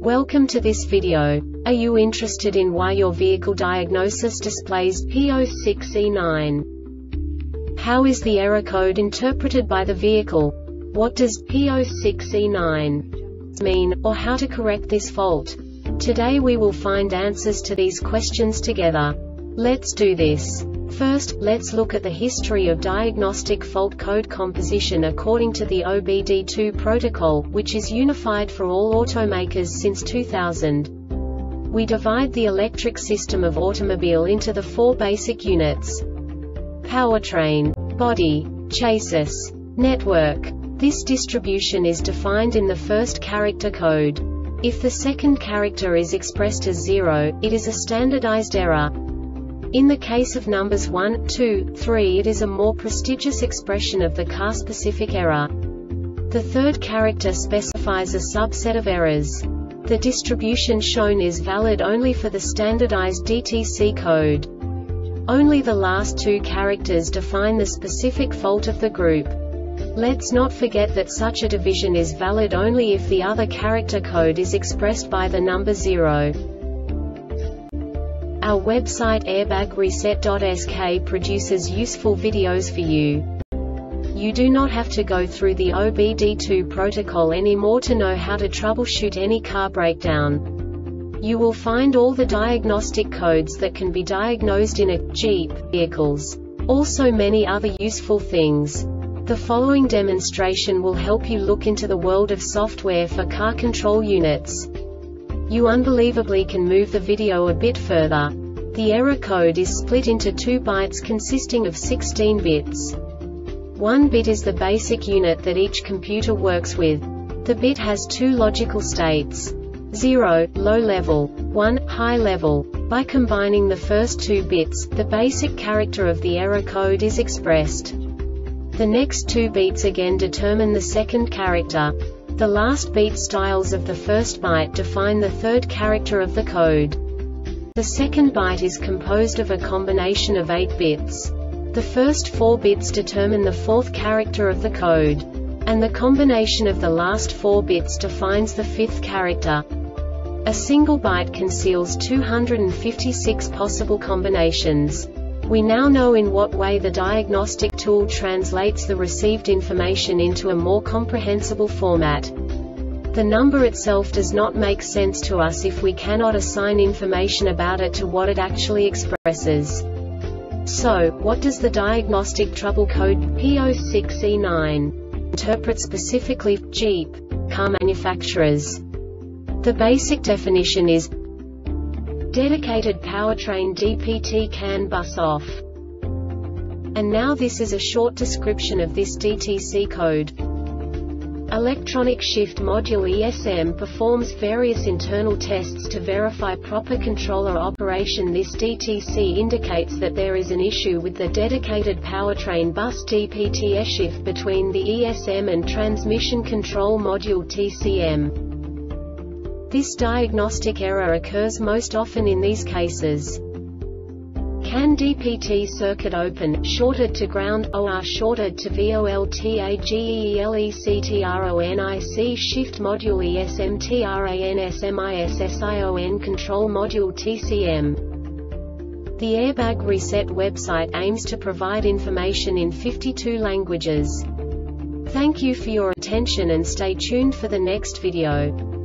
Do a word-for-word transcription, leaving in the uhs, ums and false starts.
Welcome to this video. Are you interested in why your vehicle diagnosis displays P zero six E nine? How is the error code interpreted by the vehicle? What does P zero six E nine mean, or how to correct this fault? Today we will find answers to these questions together. Let's do this. First, let's look at the history of diagnostic fault code composition according to the O B D two protocol, which is unified for all automakers since two thousand. We divide the electric system of automobile into the four basic units: powertrain, body, chassis, network. This distribution is defined in the first character code. If the second character is expressed as zero, it is a standardized error. In the case of numbers one, two, three, it is a more prestigious expression of the car-specific error. The third character specifies a subset of errors. The distribution shown is valid only for the standardized D T C code. Only the last two characters define the specific fault of the group. Let's not forget that such a division is valid only if the other character code is expressed by the number zero. Our website airbag reset dot S K produces useful videos for you. You do not have to go through the O B D two protocol anymore to know how to troubleshoot any car breakdown. You will find all the diagnostic codes that can be diagnosed in a Jeep vehicles. Also many other useful things. The following demonstration will help you look into the world of software for car control units. You unbelievably can move the video a bit further. The error code is split into two bytes consisting of sixteen bits. One bit is the basic unit that each computer works with. The bit has two logical states: zero, low level, one, high level. By combining the first two bits, the basic character of the error code is expressed. The next two beats again determine the second character. The last beat styles of the first byte define the third character of the code. The second byte is composed of a combination of eight bits. The first four bits determine the fourth character of the code. And the combination of the last four bits defines the fifth character. A single byte conceals two hundred fifty-six possible combinations. We now know in what way the diagnostic tool translates the received information into a more comprehensible format. The number itself does not make sense to us if we cannot assign information about it to what it actually expresses. So, what does the diagnostic trouble code P zero six E nine interpret specifically for Jeep car manufacturers? The basic definition is dedicated powertrain D P T CAN bus off. And now this is a short description of this D T C code. Electronic Shift Module E S M performs various internal tests to verify proper controller operation. This D T C indicates that there is an issue with the dedicated powertrain bus D P T shift between the E S M and transmission control module T C M. This diagnostic error occurs most often in these cases: CAN D P T circuit open, shorted to ground, or shorted to voltagelectronic shift module E S M transmission control module T C M. The Airbag Reset website aims to provide information in fifty-two languages. Thank you for your attention and stay tuned for the next video.